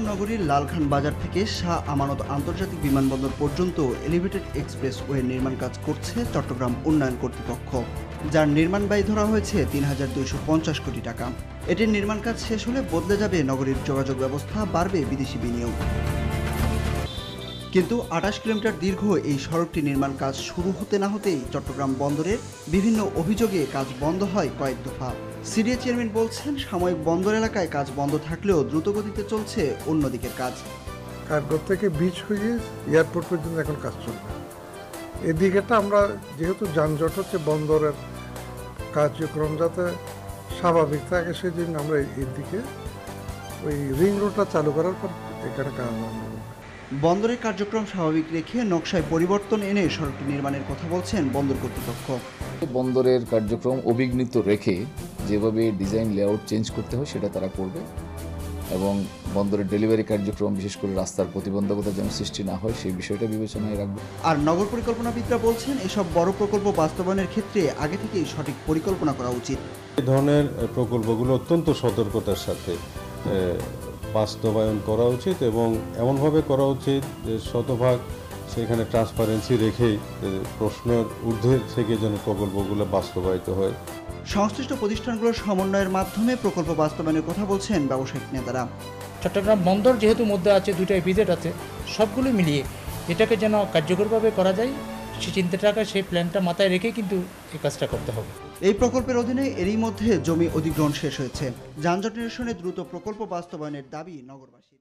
নগরীর লালখান বাজার থেকে শাহ আমানত আন্তর্জাতিক বিমানবন্দর পর্যন্ত এলিভেটেড এক্সপ্রেসওয়ে নির্মাণ কাজ করছে চট্টগ্রাম উন্নয়ন কর্তৃপক্ষ, যার নির্মাণ ব্যয় ধরা হয়েছে ৩,২৫০ কোটি টাকা। এটির নির্মাণ কাজ শেষ হলে বদলে যাবে নগরীর যোগাযোগ ব্যবস্থা, বাড়বে বিদেশি বিনিয়োগ। কিন্তু ২৮ কিলোমিটার দীর্ঘ এই সড়কটি নির্মাণ কাজ শুরু হতে না হতেই চট্টগ্রাম বন্দরের বিভিন্ন অভিযোগে কাজ বন্ধ হয় কয়েক দফা। সিডিএ চেয়ারম্যান বলছেন, সাময়িক বন্দর এলাকায় কাজ বন্ধ থাকলেও দ্রুতগতিতে চলছে অন্যদিকের কাজ। কার্গো থেকে বিচ হয়ে এয়ারপোর্ট পর্যন্ত এখন কাজ চলবে। এদিকেটা আমরা যেহেতু যানজট হচ্ছে, বন্দরের কার্যক্রম যাতে স্বাভাবিক থাকে সেজন্য আমরা এদিকে ওই রিং রোডটা চালু করার পর এখানে কাজ বন্ধ। বন্দরের কার্যক্রম স্বাভাবিক রেখে নকশায় পরিবর্তন এনে সড়কটি নির্মাণের কথা বলছেন বন্দর কর্তৃপক্ষ। বন্দরের কার্যক্রম অবিঘ্নিত রেখে যেভাবে ডিজাইন লেআউট চেঞ্জ করতে হয় সেটা তারা করবে এবং বন্দরের ডেলিভারি কার্যক্রম, বিশেষ করে রাস্তার প্রতিবন্ধকতা যেন সৃষ্টি না হয় সেই বিষয়টা বিবেচনায় রাখবে। আর নগর পরিকল্পনাবিদরা বলছেন, এসব বড় প্রকল্প বাস্তবায়নের ক্ষেত্রে আগে থেকেই সঠিক পরিকল্পনা করা উচিত। এই ধরনের প্রকল্পগুলো অত্যন্ত সতর্কতার সাথে বাস্তবায়ন করা উচিত এবং এমনভাবে করা উচিত যে শতভাগ সেখানে ট্রান্সপারেন্সি রেখেই প্রশ্নের ঊর্ধ্বে থেকে যেন প্রকল্পগুলো বাস্তবায়িত হয়। সংশ্লিষ্ট প্রতিষ্ঠানগুলোর সমন্বয়ের মাধ্যমে প্রকল্প বাস্তবায়নের কথা বলছেন ব্যবসায়িক নেতারা। চট্টগ্রাম বন্দর যেহেতু মধ্যে আছে, দুইটা ইপিজেড আছে, সবগুলো মিলিয়ে এটাকে যেন কার্যকরভাবে করা যায় সেই চিন্তাটাকে, সেই প্ল্যানটা মাথায় রেখে কিন্তু এই কাজটা করতে হবে। এই প্রকল্পের অধীনে এরই মধ্যে জমি অধিগ্রহণ শেষ হয়েছে। যানজট নিরসনে দ্রুত প্রকল্প বাস্তবায়নের দাবি নগরবাসী।